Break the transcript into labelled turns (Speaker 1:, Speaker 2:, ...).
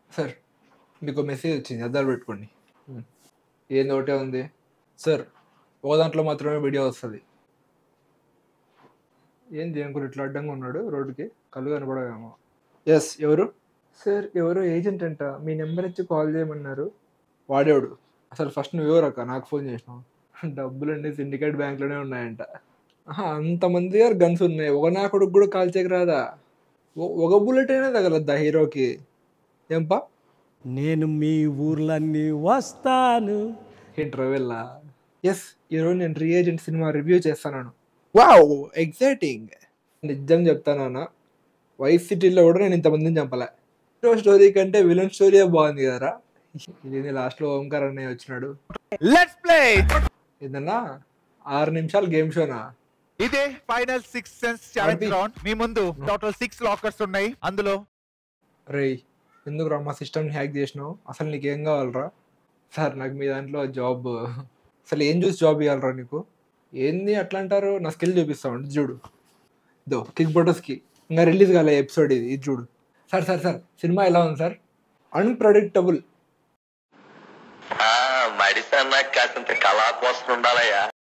Speaker 1: Sir మీకు message వచ్చింది, అద్దాలు పెట్టుకోండి. ఏంది ఒకటే ఉంది సార్, ఒక దాంట్లో మాత్రమే వీడియో వస్తుంది. ఏంది అనుకుని ఇట్లా అడ్డంగా ఉన్నాడు రోడ్డుకి, కళ్ళు కనపడవేమో. ఎస్, ఎవరు సార్? ఎవరో ఏజెంట్ అంట, మీ నెంబర్ ఇచ్చి కాల్ చేయమన్నారు. వాడేవాడు అసలు? ఫస్ట్ నువ్వు ఎవరక్క నాకు ఫోన్ చేసినావు? డబ్బులన్నీ సిండికేట్ బ్యాంక్లోనే ఉన్నాయంట. అంతమంది దగ్గర గన్స్ ఉన్నాయి, ఒక నా కొడుకు కూడా కాల్ చేయక రాదా? ఒక బుల్లెట్ అయినా తగలద్దా హీరోకి? ఏంపా
Speaker 2: నేను మీ ఊర్లన్నీ వస్తాను.
Speaker 1: ఇంటర్వెల్లా? ఎస్, ఈరోజు నేను రీఏజెంట్ సినిమా రివ్యూ చేస్తాను. Wow, exciting. నిజం చెప్తానన్నా, వైస్ సిటీలో కూడా నేను ఇంతమందిని చంపలే. హీరో స్టోరీ కంటే విలన్ స్టోరీ బాగుంది కదరా. ఇది లాస్ట్లో ఓంకార్ అన్నయ్య వచ్చినాడు.
Speaker 3: Let's play.
Speaker 1: ఏదన్నా 6 నిమిషాలు గేమ్ షోనా?
Speaker 3: ఇదే ఫైనల్ 6 సెన్స్ ఛాలెంజ్ రౌండ్. మీ ముందు టోటల్ 6 లాకర్స్ ఉన్నాయి. అందులో
Speaker 1: రేయ్, ఎందుకు రా మా సిస్టమ్ని హ్యాక్ చేసినావు? అసలు నీకేం కావాలరా? సార్, నాకు మీ దాంట్లో జాబ్. అసలు ఏం చూసి జాబ్ ఇవ్వాలరా నీకు? ఏంది అట్లా అంటారు? నా స్కిల్ చూపిస్తామండి, చూడు. ఇదో కిక్ బొటోస్కి ఇంకా రిలీజ్ కాలే ఎపిసోడ్ ఇది చూడు. సార్ సార్ సార్, సినిమా ఎలా ఉంది సార్? అన్ప్రెడిక్టబుల్.
Speaker 4: మడిసన్నా కాసింత కళా కోసం ఉండాలయ్యా.